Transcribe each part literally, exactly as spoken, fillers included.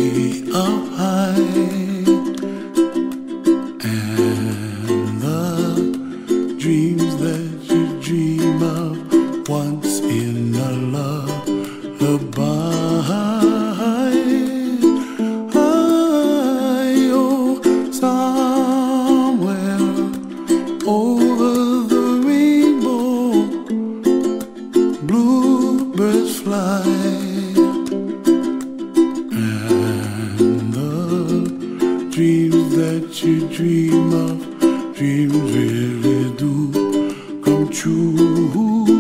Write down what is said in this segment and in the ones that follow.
up high, and the dreams that you dream of once in a lullaby. Oh, somewhere over the rainbow, bluebirds fly. Dreams that you dream of, dreams really do come true.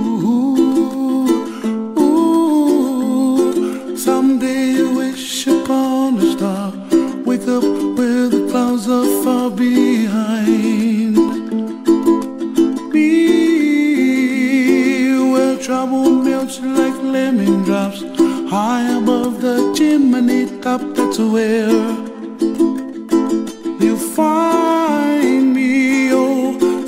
Ooh, someday you wish upon a star, wake up where the clouds are far behind. Be where trouble melts like lemon drops, high above the chimney top. That's where you find me, oh,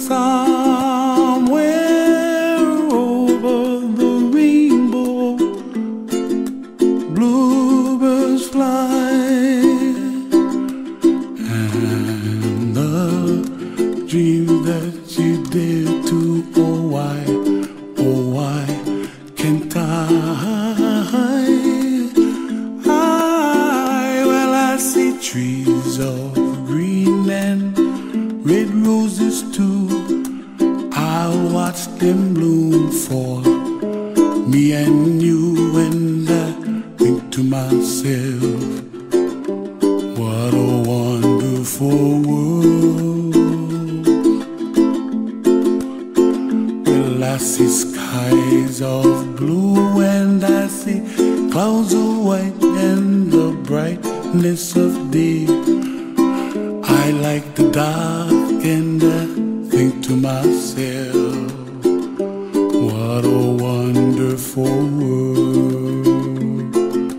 somewhere over the rainbow, bluebirds fly, and the dreams that you dare to, oh why, oh why can't I? Trees of green and red roses too, I watch them bloom for me and you, and I think to myself, what a wonderful world. Well, I see skies of blue and I see clouds of white and the brightness of day. I like the dark and I think to myself, what a wonderful world.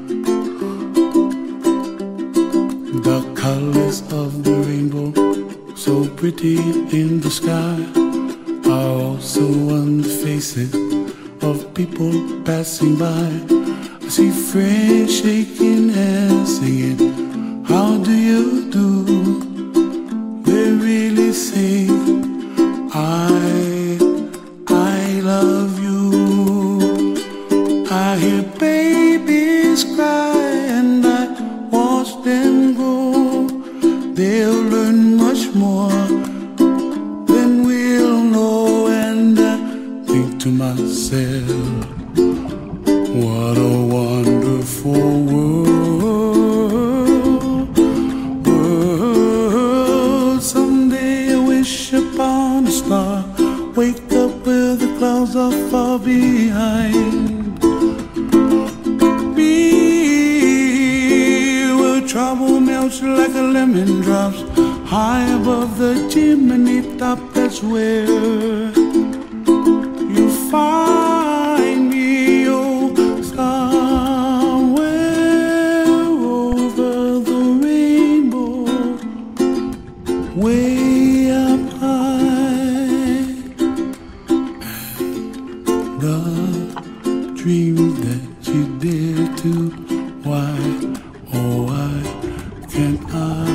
The colors of the rainbow, so pretty in the sky, are also on the faces of people passing by. I see friends shaking hands singing, how do you do? They really say, I, I love you. I hear babies cry and I watch them grow. They'll learn much more than we'll know, and I think to myself, what a wonderful world, world. Someday I wish upon a star, wake up where the clouds are far behind. Be where trouble melts like a lemon drops, high above the chimney top. That's where you find me, oh, somewhere over the rainbow, way up high. And the dreams that you dare to, why, oh why can't I?